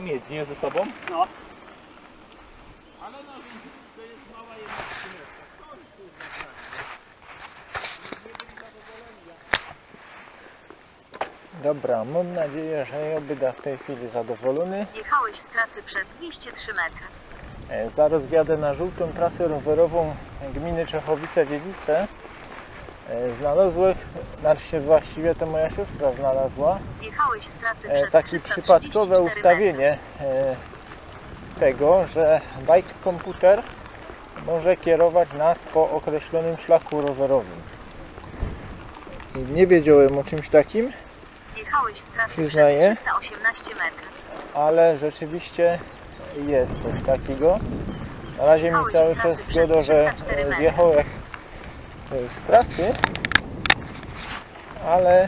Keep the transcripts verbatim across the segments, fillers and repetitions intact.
mieć, nie, ze sobą? No. Ale no więc to jest mała jedna skrzyneczka. To jest kurwa tak. Nie byli zadowoleni. Dobra, mam nadzieję, że ja będę w tej chwili zadowolony. Jechałeś z trasy przez dwieście trzy metry. E, Zaraz wjadę na żółtą trasę rowerową gminy Czechowice-Dziedzice. E, Znalazłem, znaczy właściwie to moja siostra znalazła, Jechałeś z trasy e, przez takie trzysta trzydzieści przypadkowe cztery ustawienie e, tego, że bike komputer może kierować nas po określonym szlaku rowerowym. I nie wiedziałem o czymś takim, metry. Jechałeś z trasy Przyznaję. przez trzysta osiemnaście metrów. ale rzeczywiście jest coś takiego. Na razie mi Jechałeś cały z czas trasy zgoda, przez że trzysta cztery e, metry. zjechałem e, z trasy, ale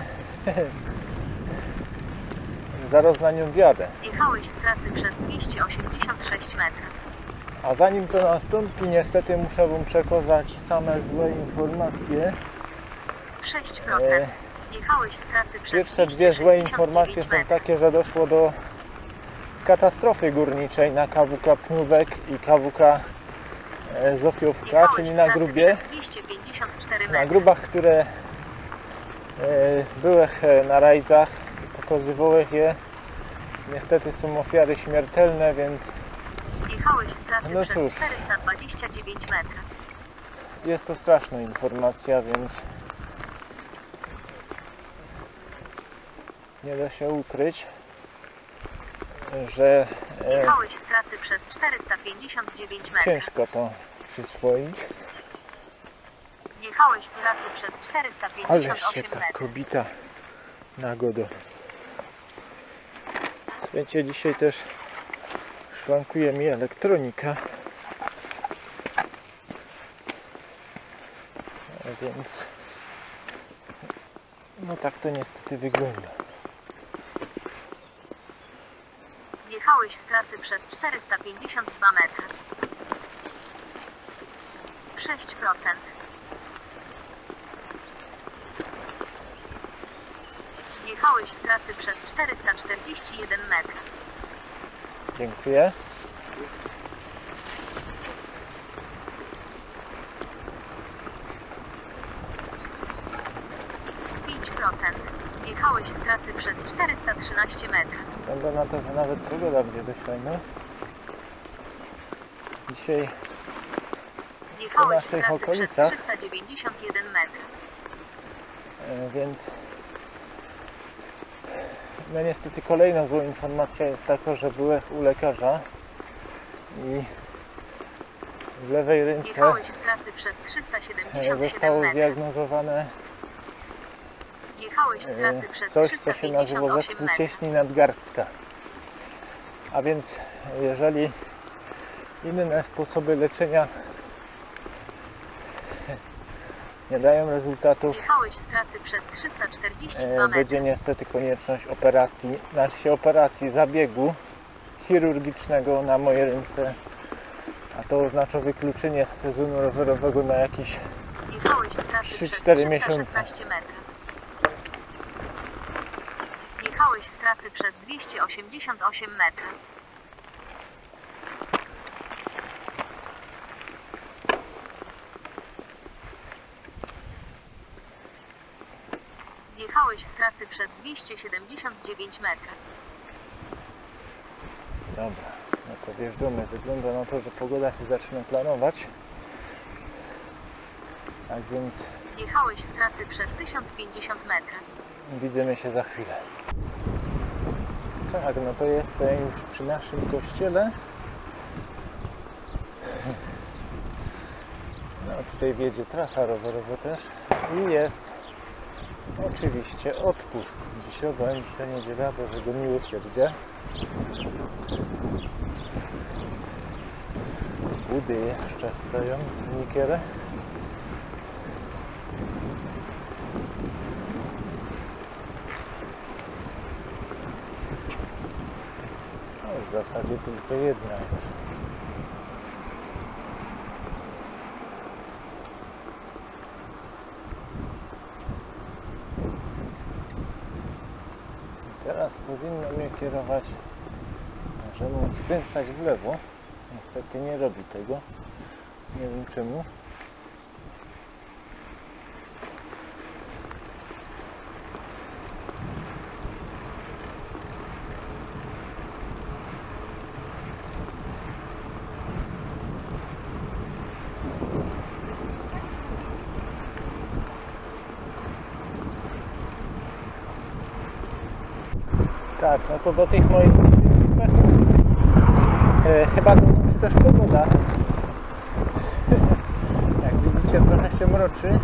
zaraz na nią wjadę. Jechałeś z trasy przez dwieście osiemdziesiąt sześć metrów. A zanim to nastąpi, niestety muszę Wam przekazać same złe informacje. sześć procent. Jechałeś z trasy przez Pierwsze dwie złe dwieście informacje sześćdziesiąt są dziewięć metrów. takie, że doszło do katastrofy górniczej na K W K Pniówek i K W K e, Zofiówka, Jechałeś czyli z na trasy grubie, przez dwieście pięćdziesiąt cztery na metry. grubach, które e, były e, na rajdach i pokazywałem je. Niestety są ofiary śmiertelne, więc Jechałeś z trasy No przez cóż. czterysta dwadzieścia dziewięć metrów. jest to straszna informacja, więc nie da się ukryć, że e, Jechałeś z trasy przez czterysta pięćdziesiąt dziewięć metrów. ciężko to przyswoić. Jechałeś z trasy przez czterysta Ale pięćdziesiąt się osiem ta metrów. kobita nagodo. Słuchajcie, dzisiaj też szwankuje mi elektronika. A więc no tak to niestety wygląda. Jechałeś z trasy przez czterysta pięćdziesiąt dwa metry. sześć procent. Jechałeś z trasy przez czterysta czterdzieści jeden metrów. Dziękuję. pięć procent. Jechałeś z trasy przez czterysta trzynaście metrów. Wygląda na to, że nawet pogoda będzie dość fajna. Dzisiaj Jechałeś z naszych trasy przez okolicach. trzysta dziewięćdziesiąt jeden metrów. E, więc no niestety kolejna zła informacja jest taka, że byłem u lekarza i w lewej ręce Jechałeś z trasy przez trzysta e, siedemdziesiąt siedem zostało metrów. zdiagnozowane Jechałeś z e, trasy przez coś, co trzysta się pięćdziesiąt nazywa osiem zespół metrów. cieśni nadgarstka. A więc jeżeli inne sposoby leczenia nie dają rezultatów, Jechałeś z trasy przez trzysta czterdzieści dwa E, metry. będzie niestety konieczność operacji, znaczy operacji zabiegu chirurgicznego na moje ręce, a to oznacza wykluczenie z sezonu rowerowego na jakieś Jechałeś z trasy trzy przez cztery trzysta miesiące. szesnaście metrów. Jechałeś z trasy przez dwieście osiemdziesiąt osiem metrów. Zjechałeś z trasy przez dwieście siedemdziesiąt dziewięć metrów. Dobra, no to wjeżdżamy. Wygląda na to, że pogoda się zaczyna planować. Tak więc Jechałeś z trasy przez tysiąc pięćdziesiąt metrów. widzimy się za chwilę. Tak, no to jestem już przy naszym kościele. No tutaj wiedzie trasa rowerowa też i jest oczywiście odpust. Dzisiowa, dzisiaj niedziela, Bożego Miłosierdzia. Budy jeszcze stoją, cynikiery. No, w zasadzie tylko jedna. Teraz powinno mnie kierować Każe mu skręcać w lewo. Niestety nie robi tego. Nie wiem czemu. Tak, no to do tych moich pechów e, chyba dołączy też pogoda. Jak widzicie, trochę się mroczy,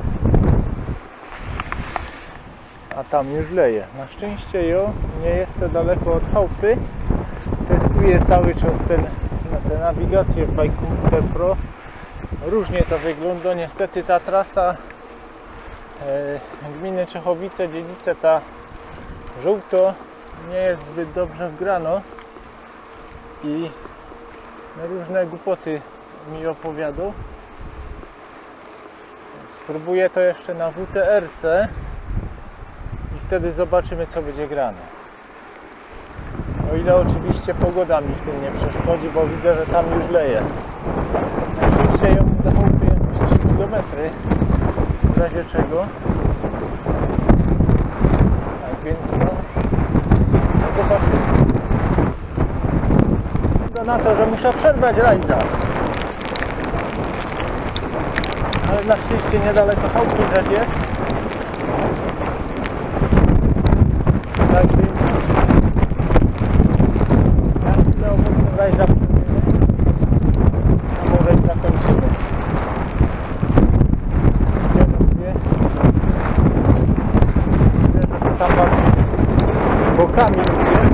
a tam już leje. Na szczęście jo, nie jest to daleko od chałupy. Testuję cały czas ten, tę nawigację w Bike Computer Pro. Różnie to wygląda. Niestety ta trasa e, gminy Czechowice, Dziedzice, ta żółto, nie jest zbyt dobrze wgrano i różne głupoty mi opowiadał. Spróbuję to jeszcze na W T R C i wtedy zobaczymy, co będzie grane. O ile oczywiście pogoda mi w tym nie przeszkodzi, bo widzę, że tam już leje. Najczęściej ją do chałupy jakieś trzy kilometry, w razie czego. Tak więc no, zobaczymy. To na to, że muszę przerwać rajda. Ale na szczęście niedaleko chałupy rzecz jest. Tak więc na chwilę obecną raj zapomnimy, a może i zakończymy. Ja mówię, że to tam was bokami ludzie.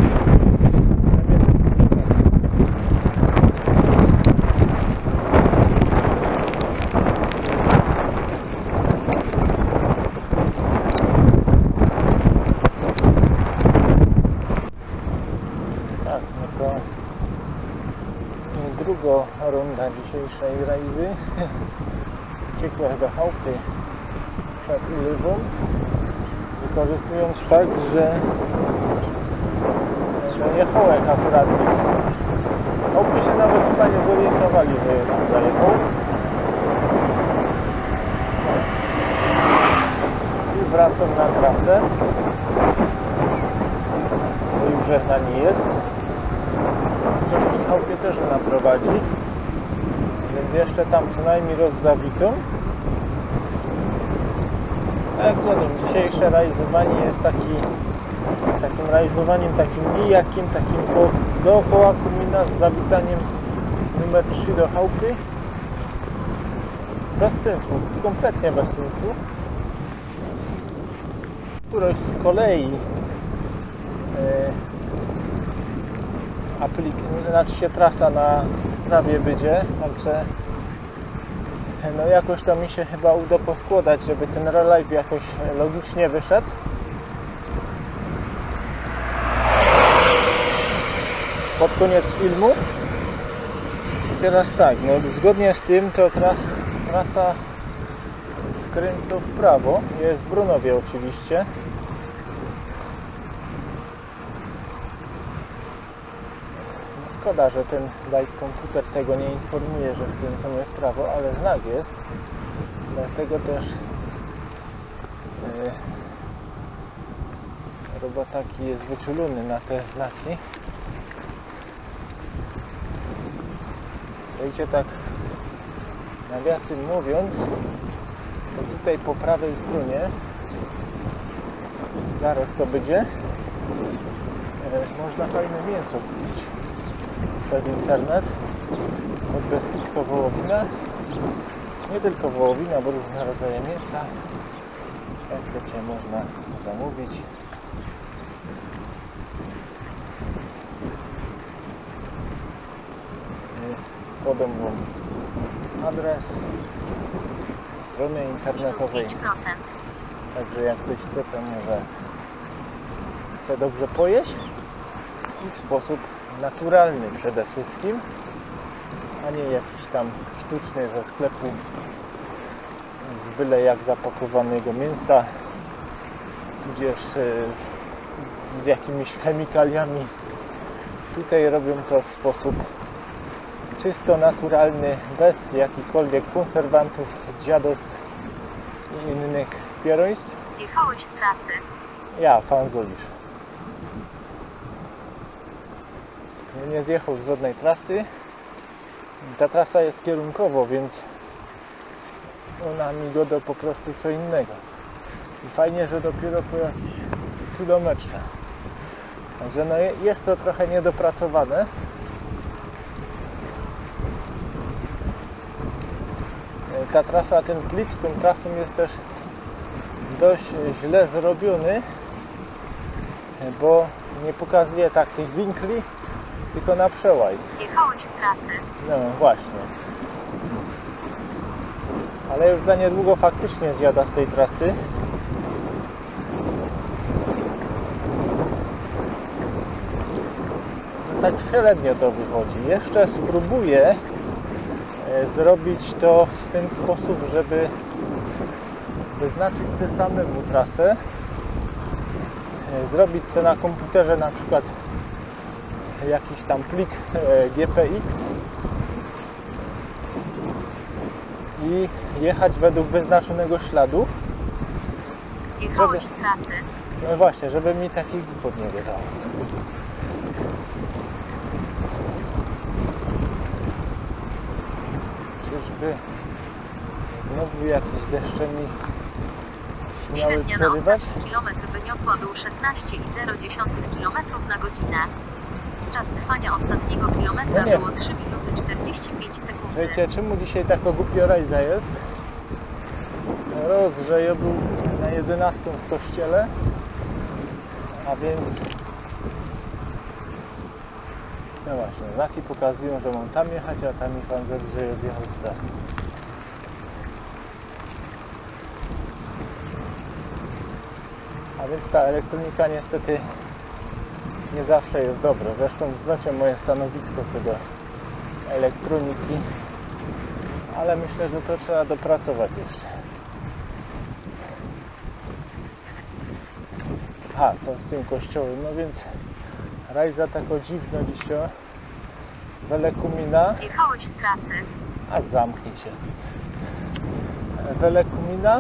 Druga runda dzisiejszej rajdy. Uciekłem do chałupy przed ulewą, wykorzystując fakt, że no jechałek akurat blisko. Chałupy się nawet chyba nie zorientowali, że tam zajechał. I wracam na trasę. To już żegnanie jest. Chociaż przy chałupie też ona prowadzi, więc jeszcze tam co najmniej rozzawitą. Jak powiem, dzisiejsze realizowanie jest taki, takim realizowaniem takim nijakim, takim po, dookoła komina z zawitaniem numer trzy do chałupy. Bez sensu, kompletnie bez sensu. Któraś z kolei e, aplik, znaczy się trasa na strawie będzie, także no jakoś to mi się chyba uda poskładać, żeby ten relive jakoś logicznie wyszedł. Pod koniec filmu. I teraz tak, no zgodnie z tym to tras, trasa skręca w prawo, jest w Brunowie oczywiście. Szkoda, że ten Bike Computer tego nie informuje, że skręcamy w prawo, ale znak jest. Dlatego też yy, robotaki jest wyczulony na te znaki. Wiecie, tak nawiasem mówiąc, to tutaj po prawej stronie zaraz to będzie yy, można fajne mięso kupić przez internet od Beskidzka wołowina, nie tylko wołowina, bo różne rodzaje mięsa. Jak chcecie, można zamówić. Podam wam adres strony internetowej, także jak ktoś chce, to może chce dobrze pojeść i w sposób naturalny przede wszystkim, a nie jakiś tam sztuczny ze sklepu z byle jak zapakowanego mięsa, tudzież z jakimiś chemikaliami, Tutaj robią to w sposób czysto naturalny, bez jakichkolwiek konserwantów, dziadostw i innych pieroństw. Zjechałeś z trasy. Ja, fanzolisz. Nie zjechał z żadnej trasy. Ta trasa jest kierunkowo, więc ona mi goda po prostu co innego. I fajnie, że dopiero po jakichś kilometrze. Także no jest to trochę niedopracowane. Ta trasa, ten plik z tą trasą jest też dość źle zrobiony, bo nie pokazuje tak tych winkli, tylko na przełaj. Jechałeś z trasy. No właśnie. Ale już za niedługo faktycznie zjada z tej trasy. No tak średnio to wychodzi. Jeszcze spróbuję e, zrobić to w ten sposób, żeby wyznaczyć sobie samemu trasę. E, zrobić sobie na komputerze na przykład jakiś tam plik e, G P X i jechać według wyznaczonego śladu. Jechałeś Żeby- z trasy. No właśnie, żeby mi takich głupot nie wydało. Czyżby znowu jakieś deszcze mi śmiały Średnia na przerywać? ostatni kilometr wyniosła był szesnaście i zero kilometrów na godzinę. Czas trwania ostatniego kilometra No nie. było trzy minuty czterdzieści pięć sekund. Wiecie, czemu dzisiaj taka głupio rajza jest? Roz, że ja był na jedenastą w kościele, a więc no właśnie, znaki pokazują, że mam tam jechać, a tam mi pan mówi, że jest jechał z trasy. A więc ta elektronika niestety nie zawsze jest dobra. Zresztą znacie moje stanowisko co do elektroniki, ale myślę, że to trzeba dopracować jeszcze. A, co z tym kościołem? No więc rajza tako dziwna dzisiaj. Welekumina. Jechałeś z trasy. A zamknij się. Welekumina.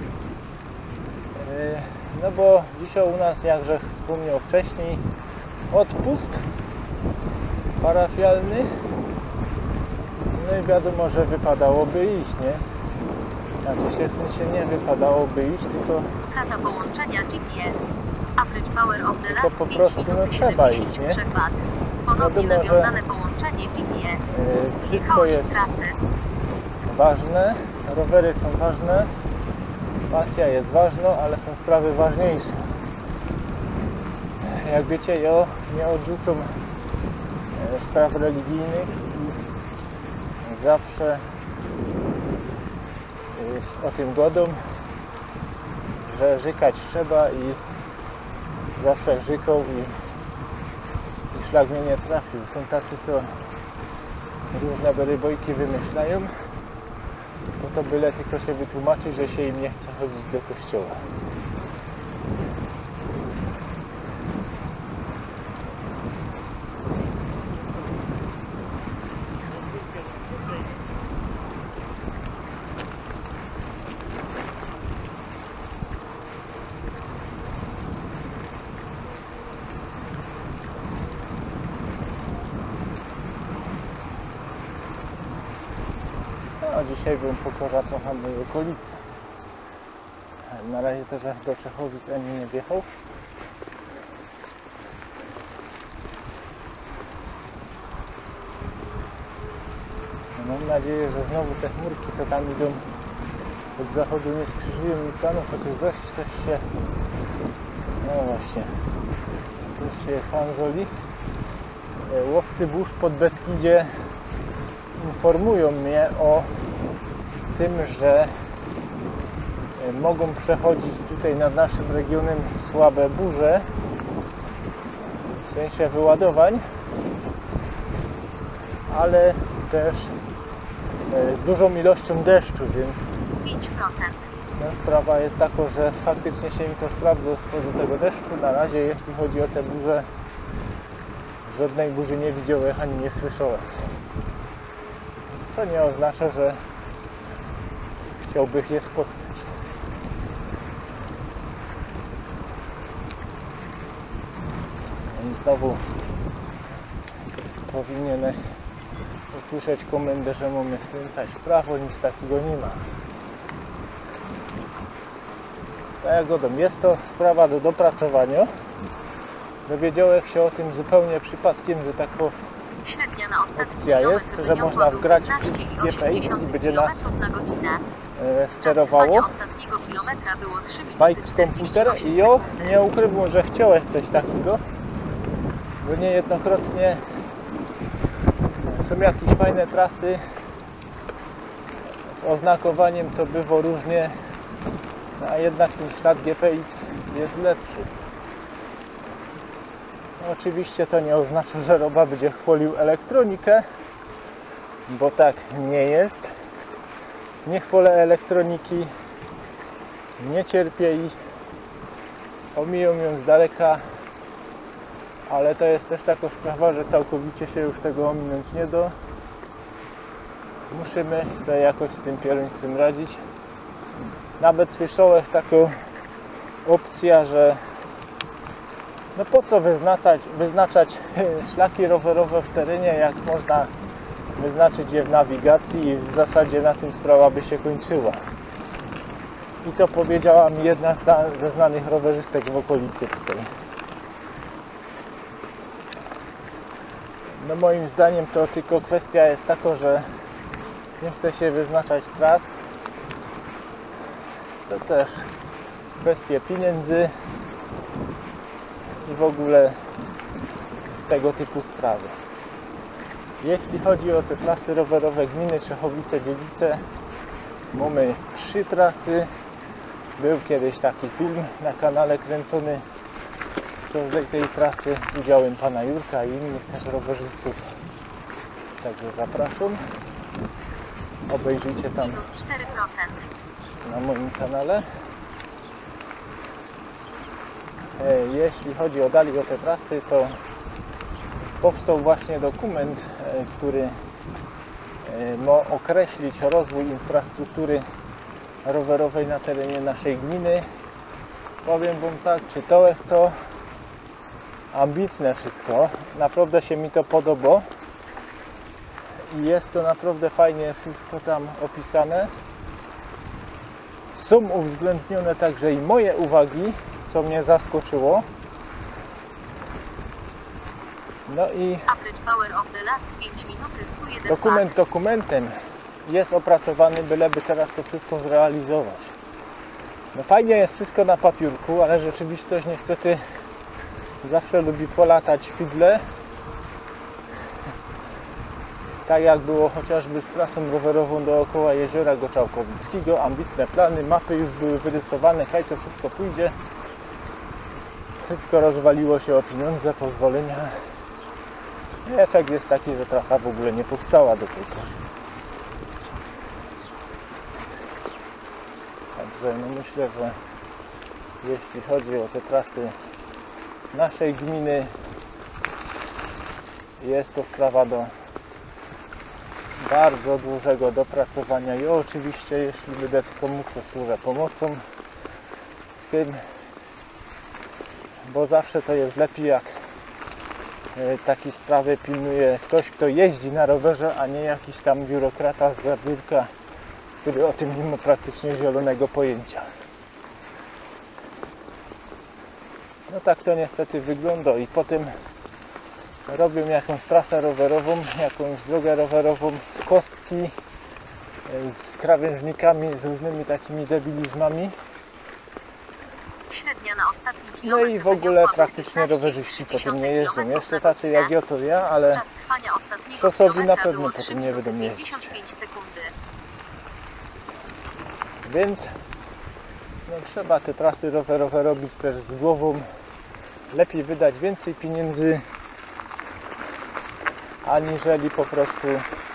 Yy, No bo dzisiaj u nas, jakże wspomniał wcześniej, odpust parafialny. No i wiadomo, że wypadałoby iść, nie? Znaczy się w sensie nie wypadałoby iść, tylko Utrata połączenia G P S. Average power of the Tylko last po pięć prostu, minut no, trzeba iść, siedemdziesiąt trzy watt. Wiadomo, Ponownie że- nawiązane połączenie G P S. yy, wszystko Jechałeś jest z trasy. ważne, rowery są ważne, pasja jest ważna, ale są sprawy ważniejsze. Jak wiecie, ja nie odrzucam e, spraw religijnych i zawsze e, o tym godą, że żykać trzeba i zawsze żykał i, i szlak mnie nie trafił. Są tacy, co różne berybojki wymyślają, bo to byle tylko się wytłumaczyć, że się im nie chce chodzić do kościoła. No, dzisiaj bym pokorza trochę mojej okolicy. Na razie też do Czechowic ani nie wjechał. No, mam nadzieję, że znowu te chmurki, co tam idą od zachodu, nie skrzyżują mi planów, chociaż coś, coś się... No właśnie, coś się fanzoli. E, Łowcy burz pod Beskidzie informują mnie o tym, że mogą przechodzić tutaj nad naszym regionem słabe burze, w sensie wyładowań, ale też z dużą ilością deszczu, więc pięć procent. no, sprawa jest taka, że faktycznie się mi to sprawdza co do tego deszczu. Na razie, jeśli chodzi o te burze żadnej burzy nie widziałem ani nie słyszałem. Co nie oznacza, że chciałbym je spotkać. I znowu powinieneś usłyszeć komendę, że mamy skręcać w prawo, nic takiego nie ma. Tak jak godą, jest to sprawa do dopracowania. Dowiedziałem się o tym zupełnie przypadkiem, że taka opcja jest, że można wgrać G P X i będzie nas e, sterowało bike komputer i ja nie ukrywam, że chciałem coś takiego, bo niejednokrotnie są jakieś fajne trasy z oznakowaniem, to bywa różnie, a jednak ten ślad G P X jest lepszy. Oczywiście to nie oznacza, że Roba będzie chwalił elektronikę, bo tak nie jest. Nie chwalę elektroniki, nie cierpię jej, omijam ją z daleka, ale to jest też taka sprawa, że całkowicie się już tego ominąć nie da. Musimy sobie jakoś z tym pieruństwem radzić. Nawet słyszałem taką opcję, że no po co wyznaczać, wyznaczać szlaki rowerowe w terenie, jak można wyznaczyć je w nawigacji i w zasadzie na tym sprawa by się kończyła. I to powiedziała mi jedna ze znanych rowerzystek w okolicy tutaj. No moim zdaniem to tylko kwestia jest taka, że nie chce się wyznaczać tras. To też kwestie pieniędzy i w ogóle tego typu sprawy. Jeśli chodzi o te trasy rowerowe gminy Czechowice-Dziedzice, mamy trzy trasy. Był kiedyś taki film na kanale kręcony z każdej tej trasy z udziałem pana Jurka i innych też rowerzystów. Także zapraszam. Obejrzyjcie tam na moim kanale. Jeśli chodzi o dalej o te trasy, to powstał właśnie dokument, który ma określić rozwój infrastruktury rowerowej na terenie naszej gminy. Powiem wam tak, czytałem to, ambitne wszystko, naprawdę się mi to podoba i jest to naprawdę fajnie wszystko tam opisane. Są uwzględnione także i moje uwagi, co mnie zaskoczyło. No i dokument dokumentem jest opracowany, byleby teraz to wszystko zrealizować. No fajnie jest wszystko na papiurku, ale rzeczywistość niestety zawsze lubi polatać w fidle. Tak jak było chociażby z trasą rowerową dookoła jeziora Goczałkowickiego. Ambitne plany, mapy już były wyrysowane, hej, to wszystko pójdzie. Wszystko rozwaliło się o pieniądze, pozwolenia. I efekt jest taki, że trasa w ogóle nie powstała do tej pory. Także no myślę, że jeśli chodzi o te trasy naszej gminy, jest to sprawa do bardzo dużego dopracowania i oczywiście, jeśli będę tylko mógł, to służę pomocą w tym, bo zawsze to jest lepiej, jak takie sprawy pilnuje ktoś, kto jeździ na rowerze, a nie jakiś tam biurokrata z biurka, który o tym nie ma praktycznie zielonego pojęcia. No tak to niestety wygląda i potem robią jakąś trasę rowerową, jakąś drogę rowerową z kostki, z krawężnikami, z różnymi takimi debilizmami. No i w ogóle praktycznie rowerzyści po tym nie jeżdżą. Jeszcze tacy jak ja to ja, ale szosowi na pewno po tym nie będą jeździć. Więc no, trzeba te trasy rowerowe robić też z głową. Lepiej wydać więcej pieniędzy, aniżeli po prostu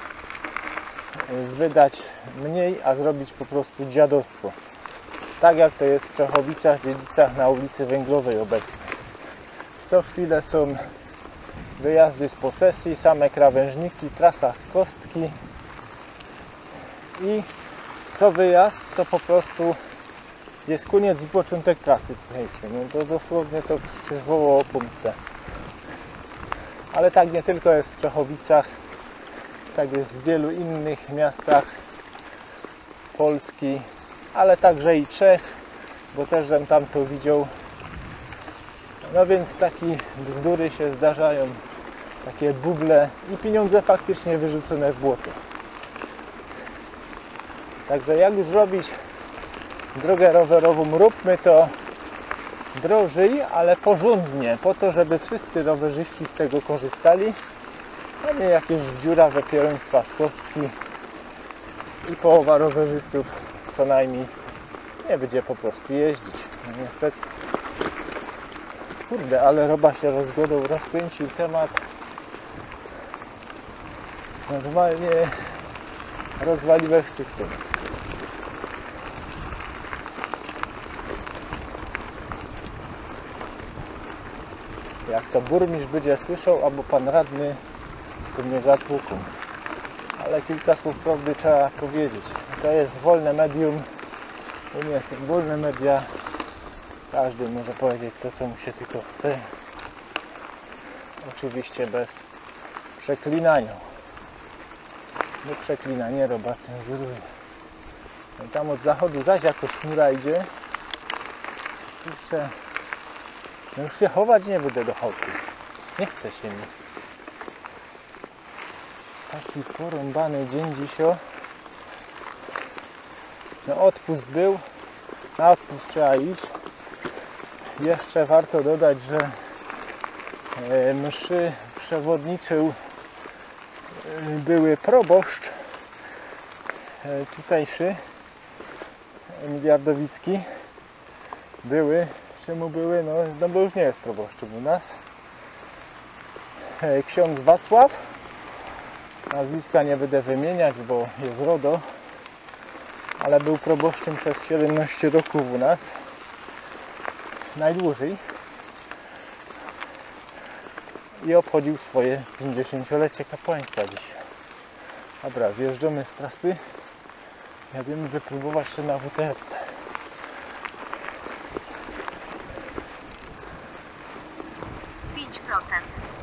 wydać mniej, a zrobić po prostu dziadostwo. Tak jak to jest w Czechowicach, Dziedzicach na ulicy Węglowej obecnie. Co chwilę są wyjazdy z posesji, same krawężniki, trasa z kostki i co wyjazd to po prostu jest koniec i początek trasy, słuchajcie, no to dosłownie to się zwołało pomstę. Ale tak nie tylko jest w Czechowicach, tak jest w wielu innych miastach Polski, ale także i Czech, bo też żem tam to widział. No więc takie bzdury się zdarzają, takie buble i pieniądze faktycznie wyrzucone w błoto. Także jak już robić drogę rowerową, róbmy to drożej, ale porządnie, po to, żeby wszyscy rowerzyści z tego korzystali, a nie jakieś dziurawe pieroństwa z kostki i połowa rowerzystów co najmniej nie będzie po prostu jeździć. No niestety. Kurde, ale Roba się rozgodą, rozkręcił temat. Normalnie rozwaliłeś system. Jak to burmistrz będzie słyszał, albo pan radny, to mnie zatłuką. Ale kilka słów prawdy trzeba powiedzieć. To jest wolne medium. To nie są wolne media. Każdy może powiedzieć to, co mu się tylko chce. Oczywiście bez przeklinania. Nie przeklina, nie Roba cenzuruje. No tam od zachodu zaś jakoś chmura idzie. Kurczę, no już się chować nie będę do chodu. Nie chce się mi. Taki porąbany dzień dzisio. No odpust był. Na odpust trzeba iść. Jeszcze warto dodać, że mszy przewodniczył były proboszcz tutejszy Miliardowicki. Były, czemu były? No, no bo już nie jest proboszczem u nas. Ksiądz Wacław, nazwiska nie będę wymieniać, bo jest RODO, ale był proboszczem przez siedemnaście roków u nas, najdłużej, i obchodził swoje pięćdziesięciolecie kapłaństwa dziś. Dobra, zjeżdżamy z trasy, jedziemy wypróbować się na W T R C. pięć procent.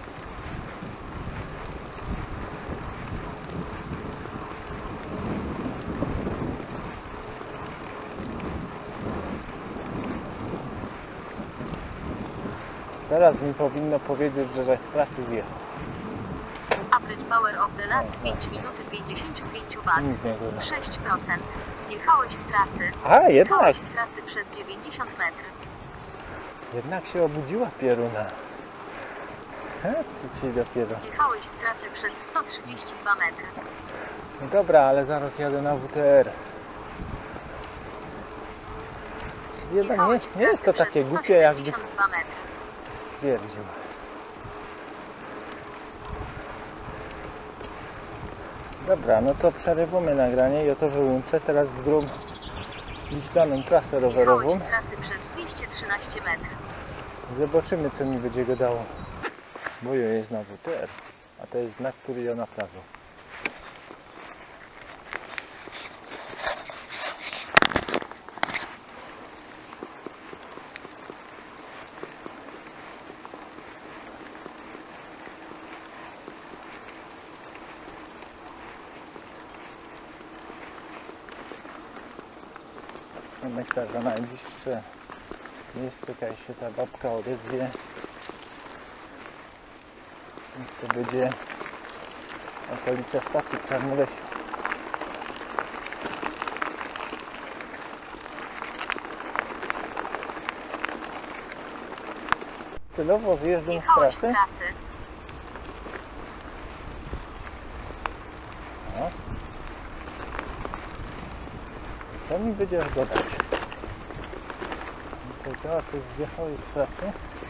Teraz mi powinno powiedzieć, że z trasy zjechał. Average power of the last pięć minut pięćdziesiąt pięć watów. Nic nie było. sześć procent. Jechałeś z trasy. A, jednak, Jechałeś z trasy przez dziewięćdziesiąt metrów. jednak się obudziła pieruna. He, co ci dopiero. Jechałeś z trasy przez sto trzydzieści dwa metry. No dobra, ale zaraz jadę na W T R. Jednak nie, nie jest to takie głupie, jakby stwierdził. Dobra, no to przerywamy nagranie. Ja to wyłączę. Teraz w drugą daną trasę rowerową. Jechałeś z trasy przez dwieście trzynaście metrów. Zobaczymy, co mi będzie go dało. Bo ja jest na W T R, a to jest znak, który ja naprawię. Myślę, że najbliższe miejsce, tutaj się ta babka odezwie. To będzie okolica stacji w Czarnolesiu. Celowo zjeżdżam z Jechałeś z trasy. trasy. No. Co mi będziesz dodać? To teraz zjechałeś z trasy.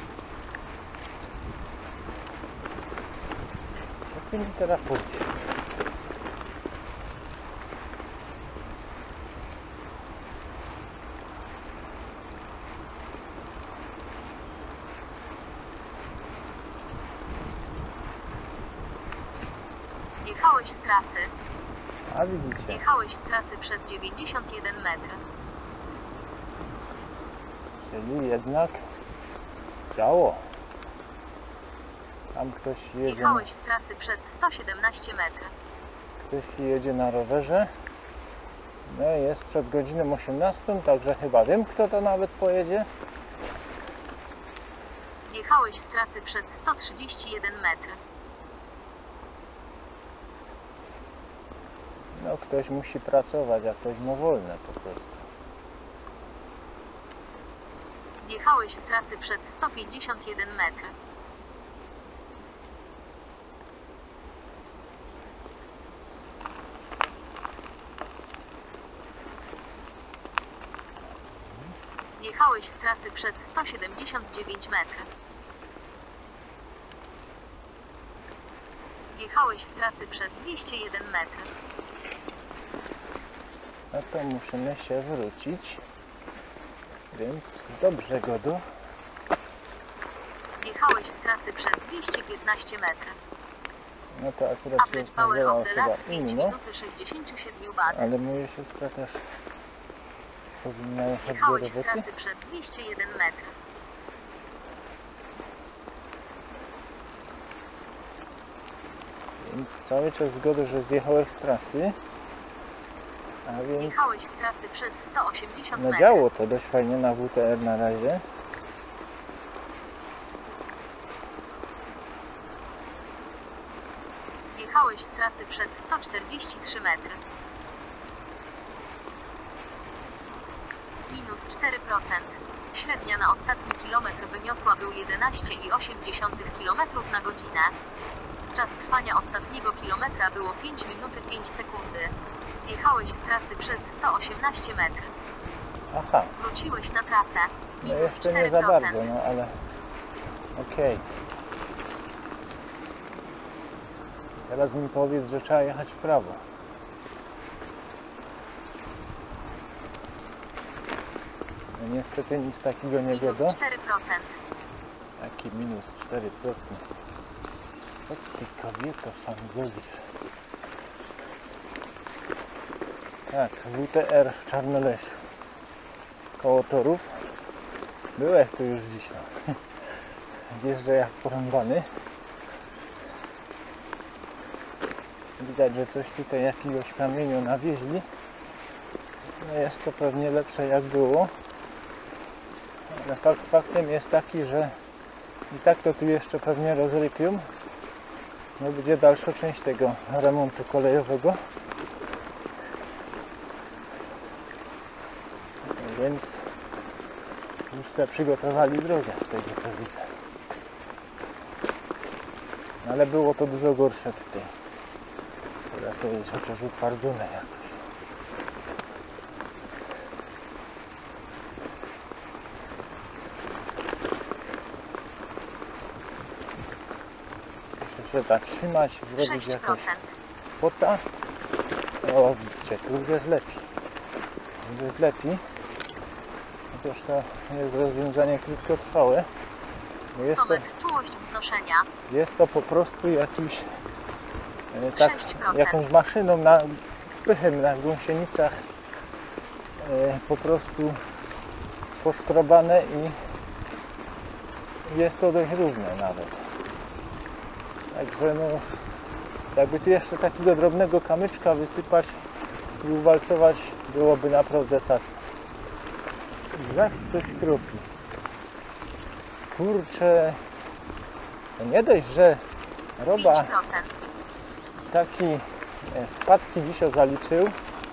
Co ty mi teraz powiesz? Zjechałeś z trasy. A widzicie, Zjechałeś z trasy przez dziewięćdziesiąt jeden metrów. czyli jednak działo. Tam ktoś jedzie, na, Zjechałeś z trasy przez sto siedemnaście metrów. ktoś jedzie na rowerze. No jest przed godziną osiemnastą, także chyba wiem, kto to nawet pojedzie. Zjechałeś z trasy przez sto trzydzieści jeden metrów. No ktoś musi pracować, a ktoś ma wolne po prostu. Zjechałeś z trasy przez sto pięćdziesiąt jeden metrów. Zjechałeś z trasy przez sto siedemdziesiąt dziewięć metrów. Zjechałeś z trasy przez dwieście jeden metrów. No to musimy się wrócić. Więc do Brzegodu. Zjechałeś z trasy przez dwieście piętnaście metrów. No to akurat się Average power nazywa of the osoba last pięć inna, minuty sześćdziesiąt siedem bat. ale moja siostra też powinna jechać do Zjechałeś z roboty. trasy przez dwieście jeden metrów. Więc cały czas zgoda, że zjechałeś z trasy. A więc Zjechałeś z trasy przez sto osiemdziesiąt no metrów. działo to dość fajnie na W T R na razie. Zjechałeś z trasy przez sto czterdzieści trzy metry. Minus cztery procent. Średnia na ostatni kilometr wyniosła był jedenaście i osiem dziesiątych kilometrów na godzinę. Czas trwania ostatniego kilometra było pięć minut pięć sekundy. Zjechałeś z trasy przez sto osiemnaście metrów. Aha, Wróciłeś na trasę. no Minus jeszcze nie cztery za procent. bardzo, no ale okej. Teraz mi powiedz, że trzeba jechać w prawo. No niestety nic takiego nie wiedzą. Minus cztery procent. Jaki minus cztery procent. Co ty kobieto fanzolisz? Tak, W T R w Czarnolesiu. Koło torów. Byłeś tu już dzisiaj. Jeżdżę jak porąbany. Widać, że coś tutaj jakiegoś kamieniu nawieźli. No jest to pewnie lepsze jak było. Ale fakt faktem jest taki, że i tak to tu jeszcze pewnie rozrypią. No będzie dalsza część tego remontu kolejowego. Więc już sobie przygotowali drogę z tego co widzę. No ale było to dużo gorsze tutaj. Teraz to jest chociaż utwardzone jakoś. Muszę się tak trzymać, zrobić sześć jakoś procent. fota. O, widzicie, tu już jest lepiej. Tu jest lepiej. Chociaż to jest rozwiązanie krótkotrwałe. Bo jest sto to, metrów czułość wznoszenia. jest to po prostu jakiś e, tak, sześć procent. jakąś maszyną na spychem na gąsienicach e, po prostu poszkrobane i jest to dość równe nawet. Także no, jakby tu jeszcze takiego drobnego kamyczka wysypać i uwalcować, byłoby naprawdę cacy. Jak coś kropi. Kurczę, to nie dość, że Roba pięć procent. taki e, wpadki dzisiaj zaliczył.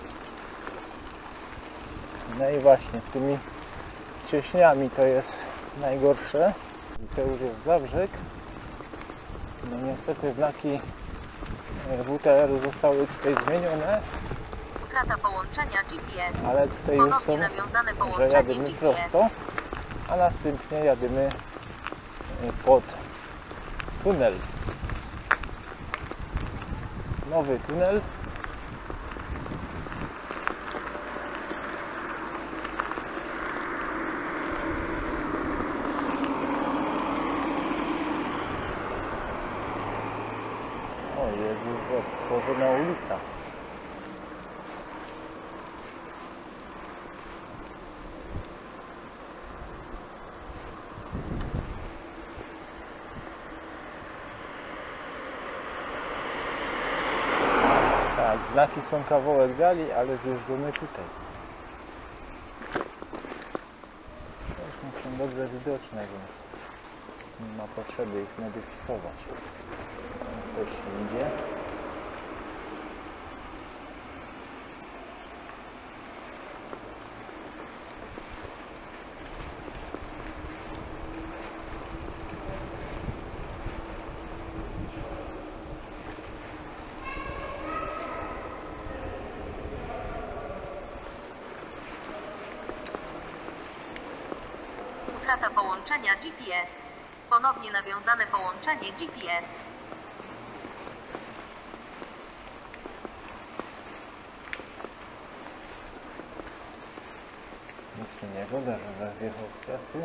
No i właśnie z tymi cieśniami to jest najgorsze. I to już jest Zawrzek. No niestety znaki W T R-u zostały tutaj zmienione, Utrata połączenia G P S. ale tutaj już są, Ponownie nawiązane że połączenie jadymy G P S. prosto, a następnie jadymy pod tunel. Nowy tunel. O, jest już otworzona ulica. Tak, znaki są kawałek dali, ale zjeżdżamy tutaj. Już są dobrze widoczne, więc nie ma potrzeby ich modyfikować. Tam też idzie. Utrata połączenia G P S. Ponownie nawiązane połączenie G P S. Nic mi nie goda, że zjechał w trasy.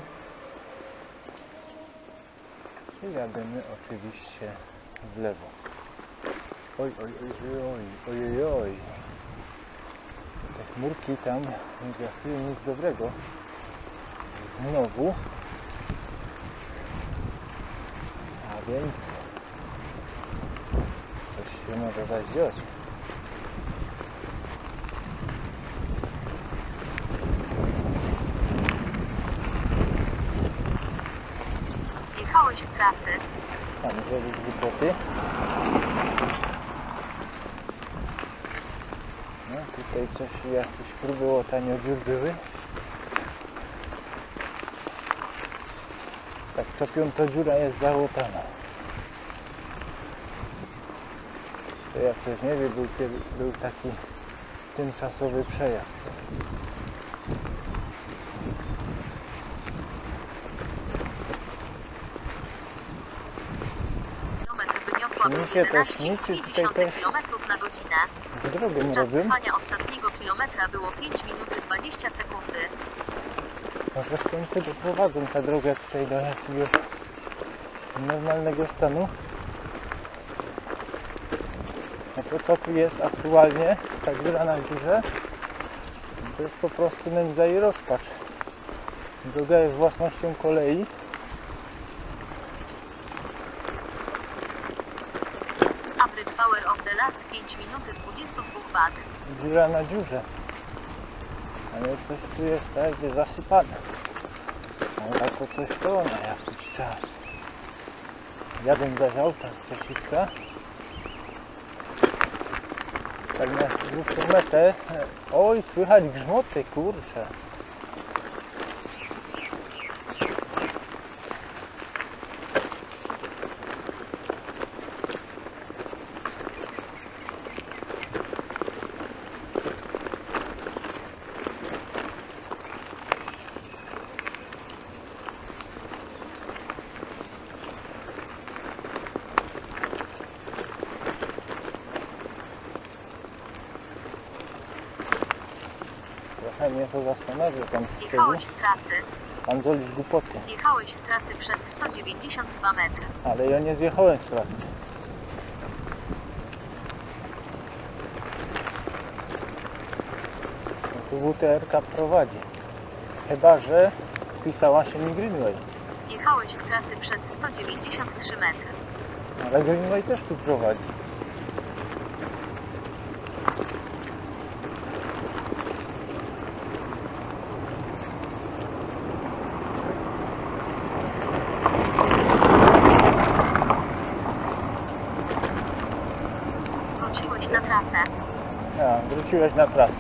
I jadymy oczywiście w lewo. Oj, oj, oj, oj, oj, oj, oj. Te chmurki tam nie zwiastują nic dobrego. Znowu. A więc coś się może zadziać. Zjechałeś z trasy. Tam zrobić głupoty. No tutaj coś, jakieś próby łatania dziur były. Tak co piąta dziura jest załatana. To jak ktoś nie wie, był, był taki tymczasowy przejazd. Kilometr wyniosła był Silniki też jedenaście nic, i tutaj też kilometrów na godzinę. z drogą Czas robią. trwania ostatniego kilometra było pięć minut dwadzieścia sekundy. Może w końcu doprowadzą tę drogę tutaj do jakiegoś normalnego stanu. No to co tu jest aktualnie, ta dziura na dziurze, to jest po prostu nędza i rozpacz. Droga jest własnością kolei. Average power of the last pięć minut dwadzieścia dwa wat. Dziura na dziurze. Ale coś tu jest tak jakby zasypane. Ale to coś to na jakiś czas. Jadę zaś auta z przeciwka. Tak na dłuższą metę. Oj, słychać grzmoty, kurczę. Trochę mnie to zastanawia tam z przodu. Zjechałeś z trasy. Pan zolisz głupoty. Zjechałeś z trasy przez sto dziewięćdziesiąt dwa metry. Ale ja nie zjechałem z trasy. No tu W T R K prowadzi. Chyba że wpisała się mi Greenway. Zjechałeś z trasy przez sto dziewięćdziesiąt trzy metry. Ale Greenway też tu prowadzi. Wróciłeś na trasę. Ja, wróciłeś na trasę.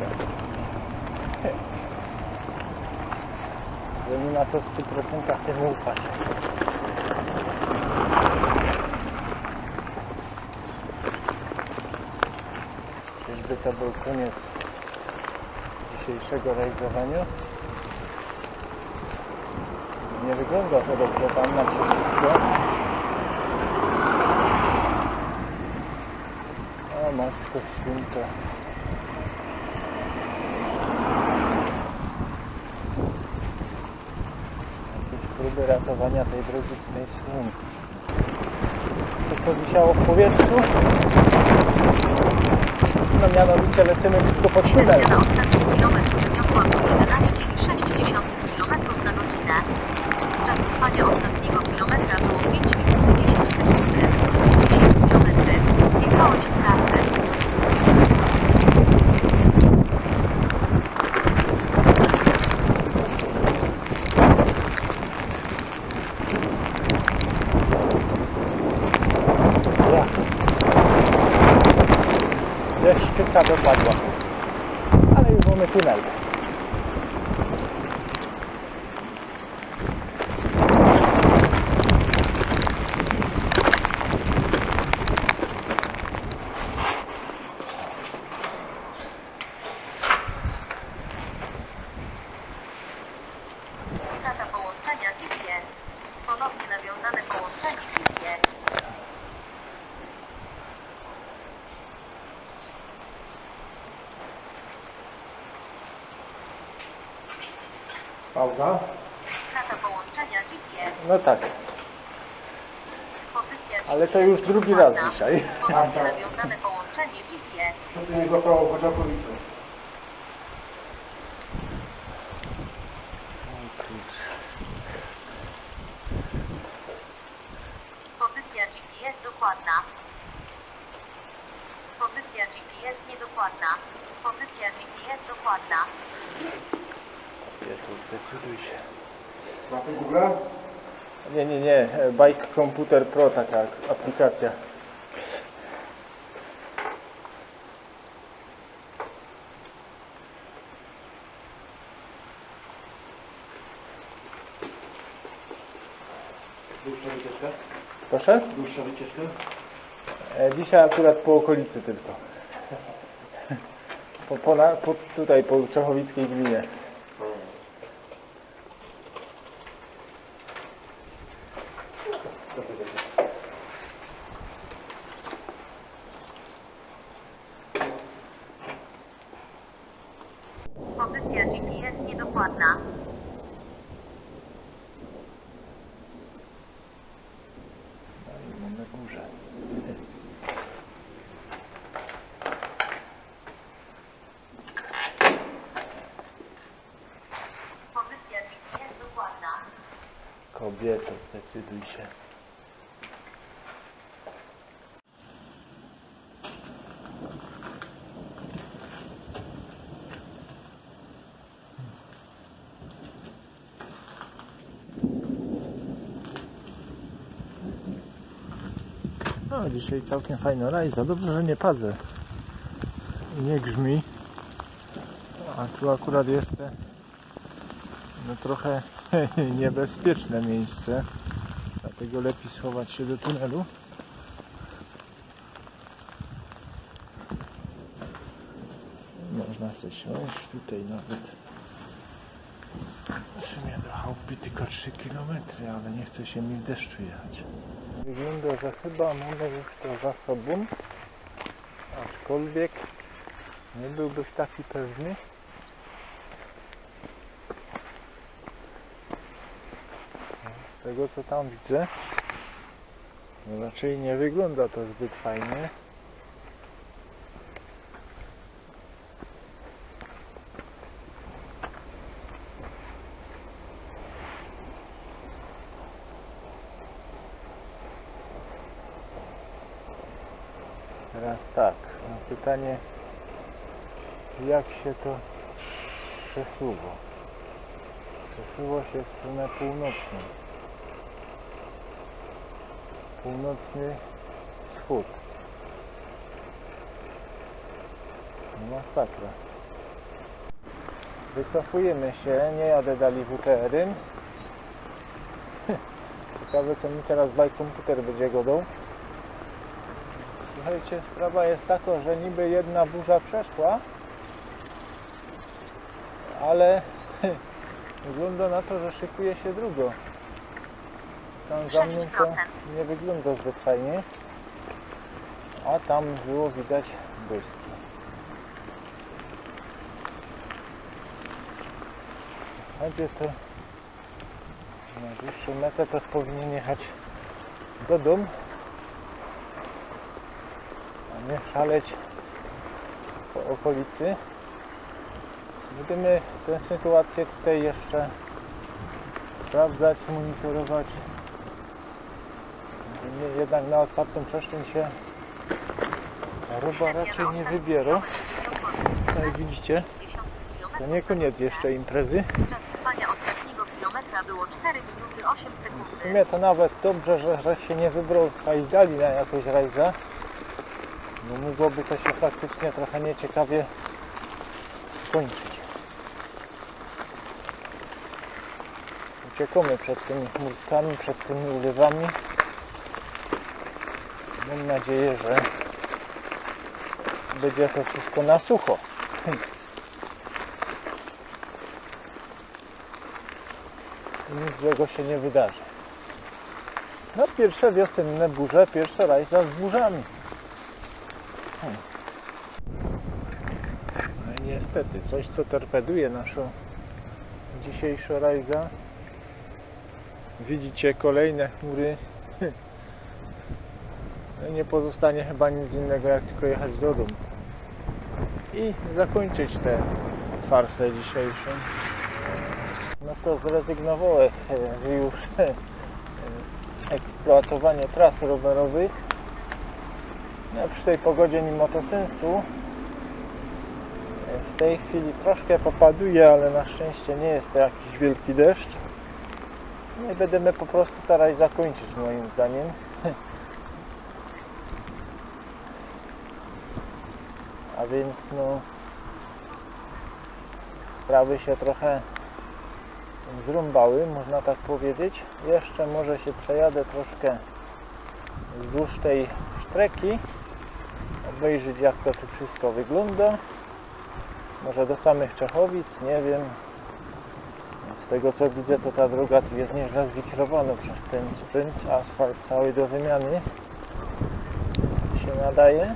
Że nie ma co w stu procentach temu ufać. Czyżby to był koniec dzisiejszego realizowania? Nie wygląda to dobrze tam na przeciwko. O matko święta. Jakieś próby ratowania tej drogi tutaj są. to co wisiało w powietrzu. No mianowicie lecimy tylko pod tunel. Średnia na ostatni kilometr wyniosła jedenaście i sześć kilometrów na godzinę. Czas trwania ostatniego kilometra było pięć minut dziesięć sekund. trzy kilometry. Jechałeś z trasy. Deszczyca dopadła, ale już mamy tunel. Utrata połączenia G P S. Ponownie nawiązane połączenie G P S. Pauza? Utrata połączenia G P S. No tak, Pozycja G P S ale to już drugi raz dokładna. dzisiaj. Ponownie nawiązane połączenie G P S. To ty nie gotowało po czapowicy. Pozycja G P S dokładna. Pozycja G P S niedokładna. Pozycja G P S dokładna. Jezu, zdecyduj się. Mapy Google? Nie, nie, nie. Bike Computer Pro, taka aplikacja. Dłuższa wycieczka? Proszę? Dłuższa wycieczka? E, Dzisiaj akurat po okolicy tylko. Po, po, na, po tutaj, po Czechowickiej gminie. Pozycja G P S niedokładna. Na górze. Pozycja G P S dokładna. Kobieto, zdecyduj się. No, dzisiaj całkiem fajna rajza. Dobrze, że nie padzę i nie grzmi. A tu akurat jest te, no trochę niebezpieczne miejsce. Dlatego lepiej schować się do tunelu. Można sobie siąść tutaj nawet. W sumie do chałupy tylko trzy kilometry, ale nie chce się mi w deszczu jechać. Wygląda, że chyba mamy już to za sobą. Aczkolwiek nie byłbyś taki pewny. Z tego co tam widzę, no raczej nie wygląda to zbyt fajnie. Teraz tak, no pytanie, jak się to przesuwa? Przesuwa się w stronę północną. Północny wschód. Masakra. Wycofujemy się, nie jadę dalej W T R-ym. Ciekawe co mi teraz Bike Computer będzie godą. Słuchajcie, sprawa jest taka, że niby jedna burza przeszła, ale wygląda na to, że szykuje się drugo. Tam za mną to nie wygląda zbyt fajnie, a tam było widać błyski. W zasadzie to na dłuższą metę to powinien jechać do domu. a nie szaleć po okolicy. Będziemy tę sytuację tutaj jeszcze sprawdzać, monitorować. Nie, jednak na otwartą przestrzeń się ryba raczej nie wybiera. Jak widzicie, to nie koniec jeszcze imprezy. Czas trwania ostatniego kilometra było cztery minuty osiem W sekundy. sumie to nawet dobrze, że, że się nie wybrał Hajdali na jakąś rajza, bo mogłoby to się faktycznie trochę nieciekawie skończyć. Uciekamy przed tymi chmurskami, przed tymi ulewami. Mam nadzieję, że będzie to wszystko na sucho. I nic złego się nie wydarzy. No pierwsze wiosenne burze, pierwsza rajza z burzami. Hmm. No i niestety, coś co torpeduje naszą dzisiejszą rajza. Widzicie kolejne chmury. No nie pozostanie chyba nic innego jak tylko jechać do domu i zakończyć tę farsę dzisiejszą. No to zrezygnowałem z już eksploatowania tras rowerowych. No, przy tej pogodzie nie ma to sensu. W tej chwili troszkę popaduje, ale na szczęście nie jest to jakiś wielki deszcz. No i będziemy po prostu teraz zakończyć moim zdaniem. A więc no sprawy się trochę zrąbały, można tak powiedzieć. Jeszcze może się przejadę troszkę wzdłuż tej sztreki, obejrzeć jak to tu wszystko wygląda. Może do samych Czechowic, nie wiem. Z tego co widzę, to ta droga tu jest nieźle zwichrowana przez ten sprint. Asfalt cały do wymiany się nadaje.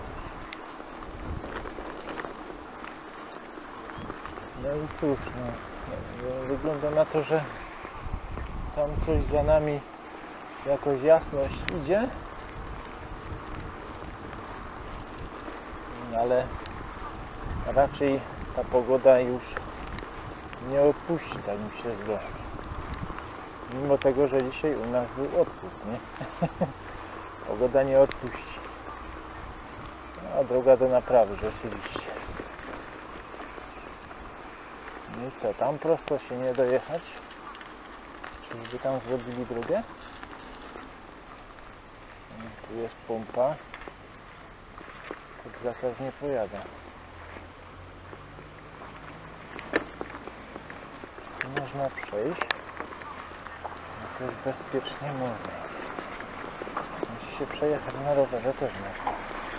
No i cóż, no, wygląda na to, że tam coś za nami, jakoś jasność idzie, ale raczej ta pogoda już nie odpuści, tak mi się zdaje. Mimo tego, że dzisiaj u nas był odpust, nie? Pogoda nie odpuści. A droga do naprawy rzeczywiście. No i co, tam prosto się nie dojechać? Czyżby tam zrobili drogę? Tu jest pompa. Pod zakaz nie pojada. Tu można przejść. No to jest bezpiecznie można. Musi się przejechać na rowerze też można.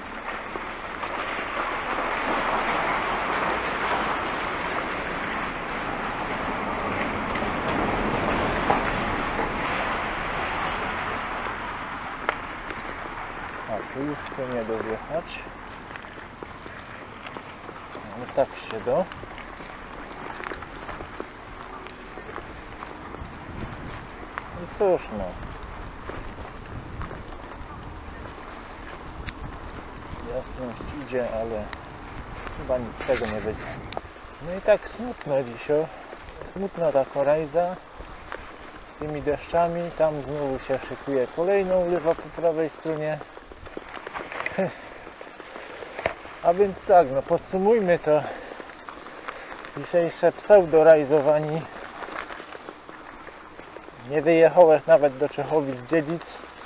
Tu już się nie da wjechać. No tak się da. I cóż no. Jasność idzie, ale chyba nic z tego nie będzie. No i tak smutno dzisiaj. Smutna ta korajza. Z tymi deszczami. Tam znowu się szykuje kolejną ulewa po prawej stronie. A więc tak, no podsumujmy to dzisiejsze pseudorajzowanie. Nie wyjechałem nawet do Czechowic-Dziedzic.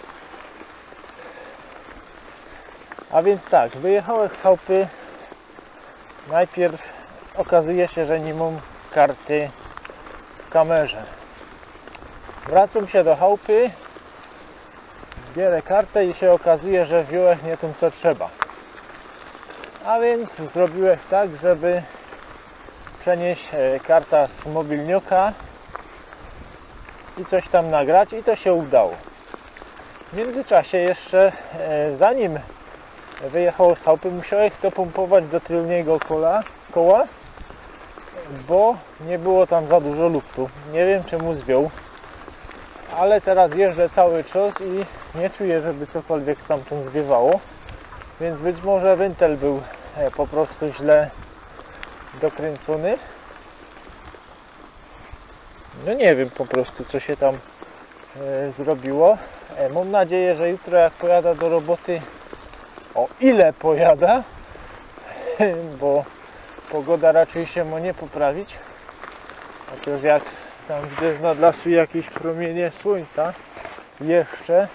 A więc tak, wyjechałem z chałupy. Najpierw okazuje się, że nie mam karty w kamerze. Wracam się do chałupy. Bierę kartę i się okazuje, że wziąłem nie tym co trzeba. A więc zrobiłem tak, żeby przenieść kartę z mobilnioka i coś tam nagrać i to się udało. W międzyczasie jeszcze, zanim wyjechał z chałupy, musiałem dopompować do tylnego koła, koła, bo nie było tam za dużo luftu. Nie wiem czemu zwiął, ale teraz jeżdżę cały czas i nie czuję, żeby cokolwiek stamtąd zwiewało. Więc być może wętel był po prostu źle dokręcony. No nie wiem po prostu, co się tam e, zrobiło. E, mam nadzieję, że jutro jak pojada do roboty, o ile pojada, bo pogoda raczej się ma nie poprawić. Chociaż jak tam widzę z nad lasu jakieś promienie słońca jeszcze,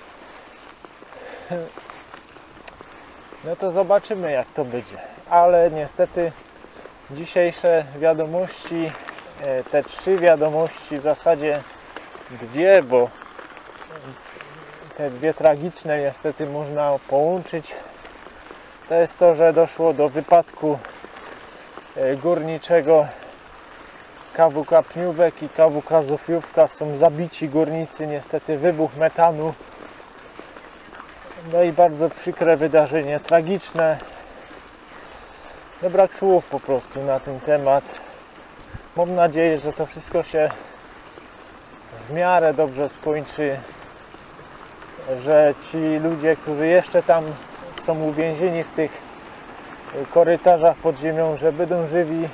no to zobaczymy, jak to będzie. Ale niestety dzisiejsze wiadomości, te trzy wiadomości, w zasadzie dwie, bo te dwie tragiczne niestety można połączyć. To jest to, że doszło do wypadku górniczego. K W K Pniówek i K W K Zofiówka, są zabici górnicy, niestety wybuch metanu. No i bardzo przykre wydarzenie, tragiczne. No brak słów po prostu na ten temat. Mam nadzieję, że to wszystko się w miarę dobrze skończy, że ci ludzie, którzy jeszcze tam są uwięzieni w tych korytarzach pod ziemią, że będą żywi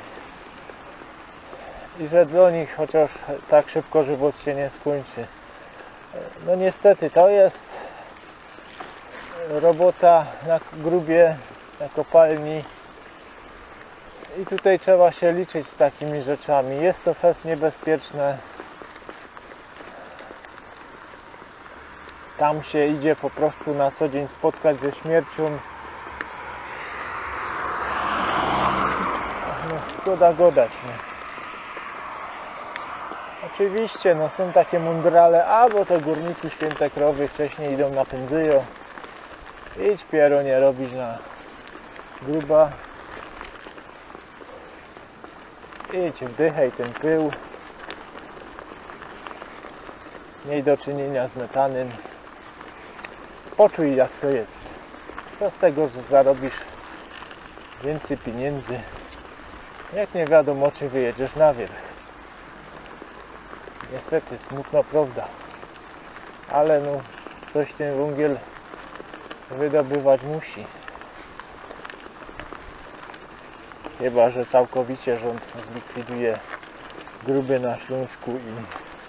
i że dla nich chociaż tak szybko żywot się nie skończy. No niestety to jest robota na grubie, na kopalni i tutaj trzeba się liczyć z takimi rzeczami. Jest to fest niebezpieczne. Tam się idzie po prostu na co dzień spotkać ze śmiercią. No szkoda godać. No. Oczywiście, no są takie mądrale, a bo to górniki święte krowy wcześniej idą na pędzyjo. Idź piero nie robić na gruba. Idź wdychaj ten pył. Miej do czynienia z metanem. Poczuj, jak to jest. Co z tego, że zarobisz więcej pieniędzy, jak nie wiadomo, czy wyjedziesz na wierzch. Niestety, smutna prawda. Ale no, ktoś ten węgiel wydobywać musi. Chyba że całkowicie rząd zlikwiduje gruby na Śląsku i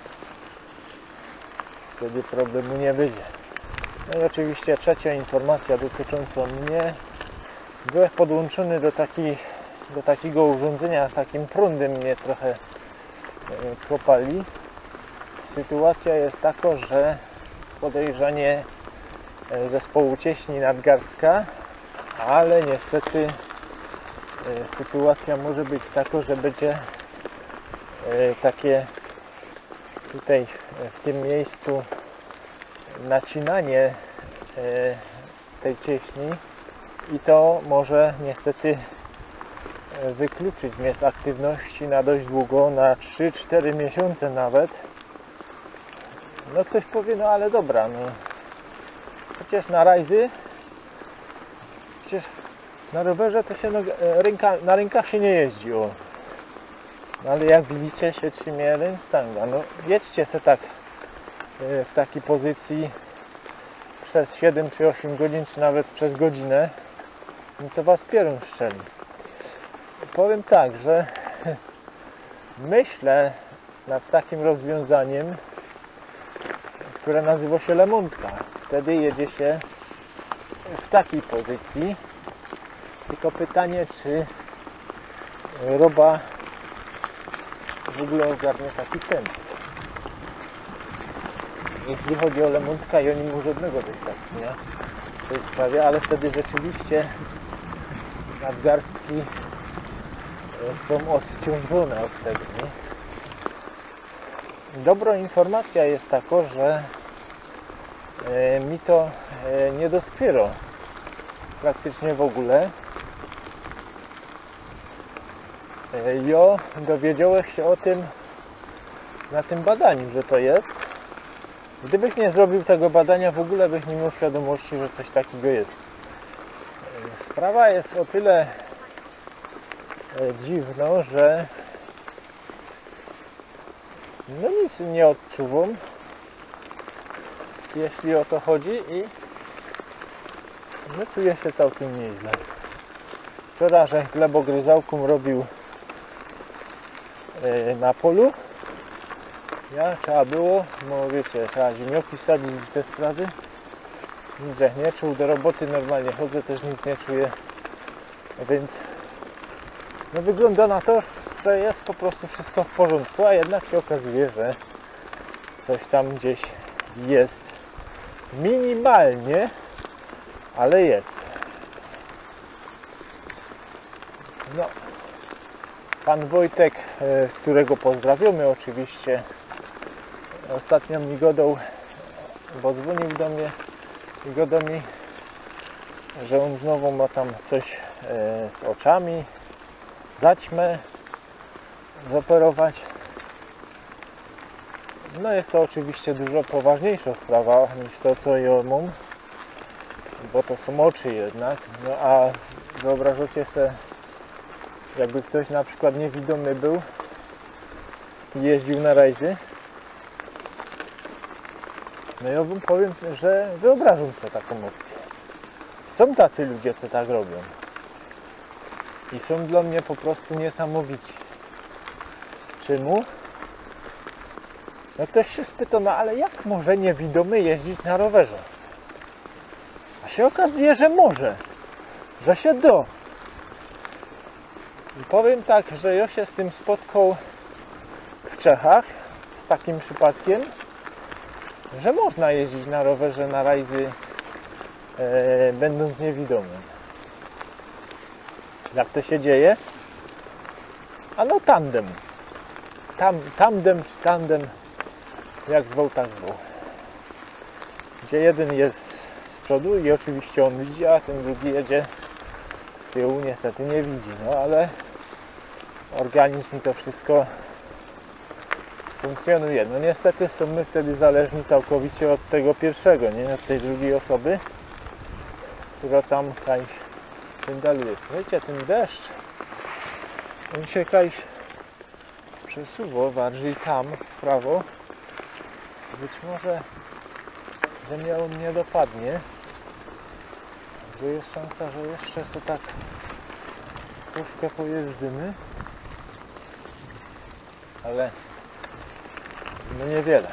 wtedy problemu nie będzie. No i oczywiście trzecia informacja dotycząca mnie. Byłem podłączony do, taki, do takiego urządzenia, takim prądem mnie trochę kopali. Sytuacja jest taka, że podejrzanie zespołu cieśni nadgarstka, ale niestety sytuacja może być taka, że będzie takie tutaj w tym miejscu nacinanie tej cieśni i to może niestety wykluczyć mnie z aktywności na dość długo, na trzy cztery miesiące nawet. No ktoś powie, no ale dobra, no przecież na rajzy, przecież na rowerze to się no, ręka, na rękach się nie jeździ, o. No, ale jak widzicie, się trzymie ręczstanga. No jedźcie se tak w takiej pozycji przez siedem czy osiem godzin, czy nawet przez godzinę, no to was pierun szczeli. Powiem tak, że myślę nad takim rozwiązaniem, które nazywa się lemontka. Wtedy jedzie się w takiej pozycji. Tylko pytanie, czy roba w ogóle ogarnie taki temp. Jeśli chodzi o lemontka, i oni mu żadnego doświadczenia w tej sprawie, ale wtedy rzeczywiście nadgarstki są odciążone od tego. Nie? Dobra informacja jest taka, że mi to nie doskwiera praktycznie w ogóle. Ja dowiedziałem się o tym na tym badaniu, że to jest. Gdybyś nie zrobił tego badania, w ogóle byś nie miał świadomości, że coś takiego jest. Sprawa jest o tyle dziwna, że no nic nie odczuwam, jeśli o to chodzi, i No czuję się całkiem nieźle. Wczoraj, że glebogryzałką robił yy, na polu. Ja trzeba było, no wiecie, trzeba ziemnioki sadzić i te sprawy. Nic nie czuł, do roboty normalnie chodzę, też nic nie czuję. Więc no wygląda na to, że jest po prostu wszystko w porządku, a jednak się okazuje, że coś tam gdzieś jest. Minimalnie, ale jest. No, pan Wojtek, którego pozdrawiamy oczywiście, ostatnio mi godał, bo dzwonił do mnie i godał mi, że on znowu ma tam coś z oczami, zaćmę zoperować. No jest to oczywiście dużo poważniejsza sprawa niż to, co ja mam, bo to są oczy jednak. No a wyobrażacie sobie, jakby ktoś na przykład niewidomy był i jeździł na rajzy. No ja wam powiem, że wyobrażam sobie taką opcję. Są tacy ludzie, co tak robią. I są dla mnie po prostu niesamowici. Czemu? No ktoś się spyta, no ale jak może niewidomy jeździć na rowerze? A się okazuje, że może. Że się da. I powiem tak, że ja się z tym spotkał w Czechach, z takim przypadkiem, że można jeździć na rowerze na rajzy e, będąc niewidomym. Jak to się dzieje? A no tandem. Tam, tandem czy tandem, jak zwał, tak zwał. Gdzie jeden jest z przodu i oczywiście on widzi, a ten drugi jedzie z tyłu, niestety nie widzi. No ale organizm i to wszystko funkcjonuje. No niestety są my wtedy zależni całkowicie od tego pierwszego, nie od tej drugiej osoby, która tam jakaś tym dalej jest. Wiecie, ten deszcz, on się jakaś przesuwa bardziej tam w prawo. Być może, że mnie on nie dopadnie, że jest szansa, że jeszcze sobie tak troszkę pojeżdżymy, ale no niewiele.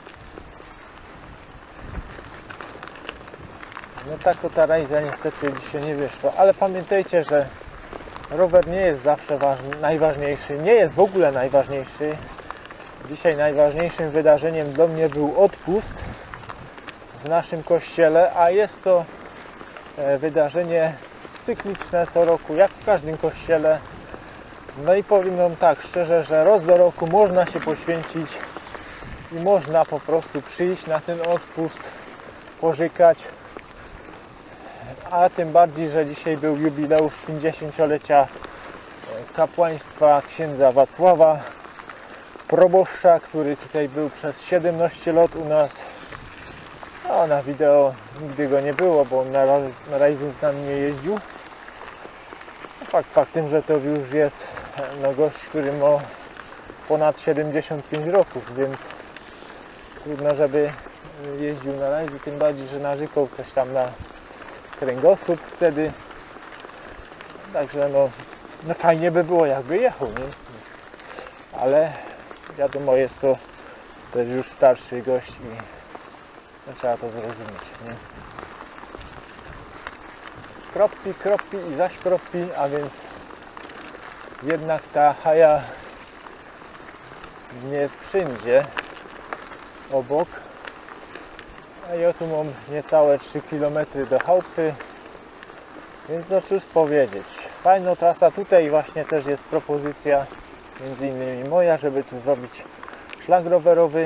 No tak o ta rajza niestety dzisiaj nie wyszła, ale pamiętajcie, że rower nie jest zawsze ważny, najważniejszy, nie jest w ogóle najważniejszy. Dzisiaj najważniejszym wydarzeniem dla mnie był odpust w naszym kościele, a jest to wydarzenie cykliczne co roku, jak w każdym kościele. No i powiem wam tak szczerze, że raz do roku można się poświęcić i można po prostu przyjść na ten odpust, pożykać. A tym bardziej, że dzisiaj był jubileusz pięćdziesięciolecia kapłaństwa księdza Wacława, proboszcza, który tutaj był przez siedemnaście lat u nas. No, na wideo nigdy go nie było, bo on na, na rajzy z nami nie jeździł. Fakt faktem, że to już jest no, gość, który ma ponad siedemdziesiąt pięć roków, więc trudno, żeby jeździł na rajzy, tym bardziej, że narzekał coś tam na kręgosłup wtedy. Także no, no fajnie by było, jakby jechał, nie? Ale wiadomo, jest to też już starszy gość i no, trzeba to zrozumieć, nie? Kropi, kropi i zaś kropi, a więc jednak ta haja nie wszędzie obok. A ja tu mam niecałe trzy kilometry do chałupy, więc no cóż powiedzieć. Fajna trasa, tutaj właśnie też jest propozycja, między innymi moja, żeby tu zrobić szlak rowerowy.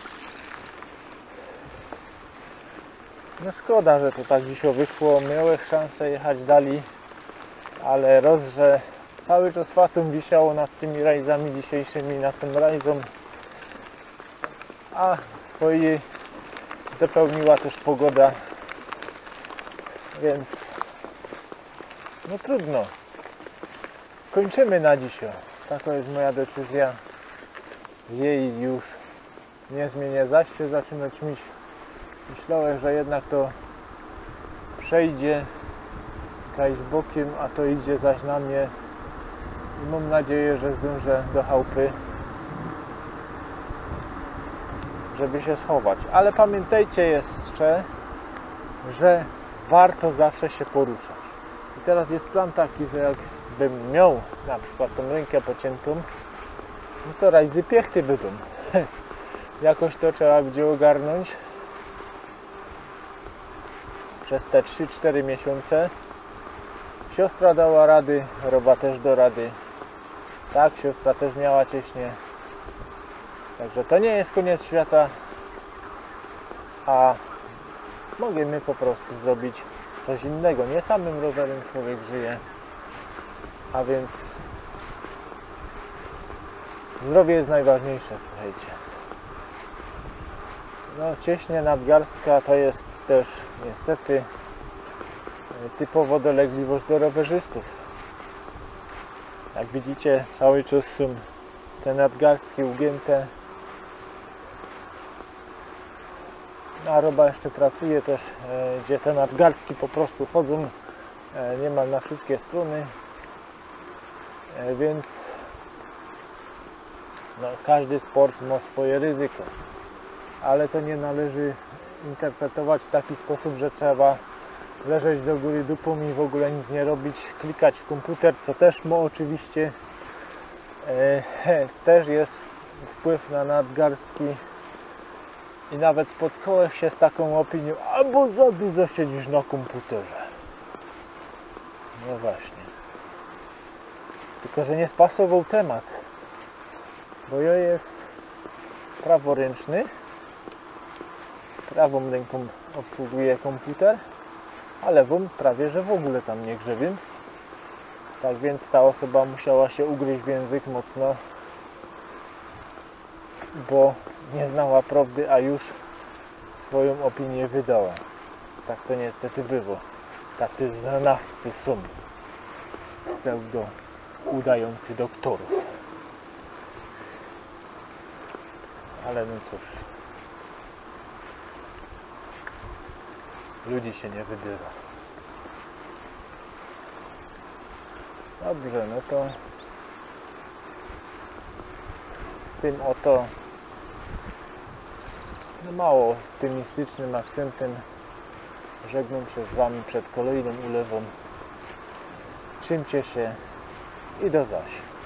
No szkoda, że to tak dzisiaj wyszło, miałem szansę jechać dalej, ale roz, że cały czas fatum wisiało nad tymi rajzami dzisiejszymi, nad tym rajzą, a swojej dopełniła też pogoda, więc no trudno. Kończymy na dzisiaj. Taka jest moja decyzja. Jej już nie zmienię. Zaś się zaczynać mieć. Myślałem, że jednak to przejdzie jakaś bokiem, a to idzie zaś na mnie i mam nadzieję, że zdążę do chałupy, żeby się schować. Ale pamiętajcie jeszcze, że warto zawsze się poruszać. I teraz jest plan taki, że jakbym miał na przykład tą rękę pociętą, no to rajzy piechty będą. Jakoś to trzeba będzie ogarnąć przez te trzy cztery miesiące. Siostra dała rady, Roba też do rady. Tak, siostra też miała cieśnie. Także to nie jest koniec świata, a możemy po prostu zrobić coś innego. Nie samym rowerem człowiek żyje, a więc zdrowie jest najważniejsze, słuchajcie. No, cieśnie nadgarstka to jest też niestety typowo dolegliwość do rowerzystów. Jak widzicie, cały czas są te nadgarstki ugięte. A Roba jeszcze pracuje też, gdzie te nadgarstki po prostu chodzą niemal na wszystkie strony, więc no, każdy sport ma swoje ryzyko, ale to nie należy interpretować w taki sposób, że trzeba leżeć do góry dupą i w ogóle nic nie robić, klikać w komputer, co też ma oczywiście e, też jest wpływ na nadgarstki. I nawet spotkałem się z taką opinią, albo za dużo siedzisz na komputerze. No właśnie. Tylko że nie spasował temat. Bo ja jest praworęczny. Prawą ręką obsługuję komputer, a lewą prawie że w ogóle tam nie grzebię. Tak więc ta osoba musiała się ugryźć w język mocno, bo nie znała prawdy, a już swoją opinię wydała. Tak to niestety było. Tacy znawcy są. Pseudo udający doktorów. Ale no cóż. Ludzi się nie wydywa. Dobrze, no to z tym oto no mało optymistycznym akcentem żegnam się z Wami przed kolejną ulewą. Trzymcie się i do zaś.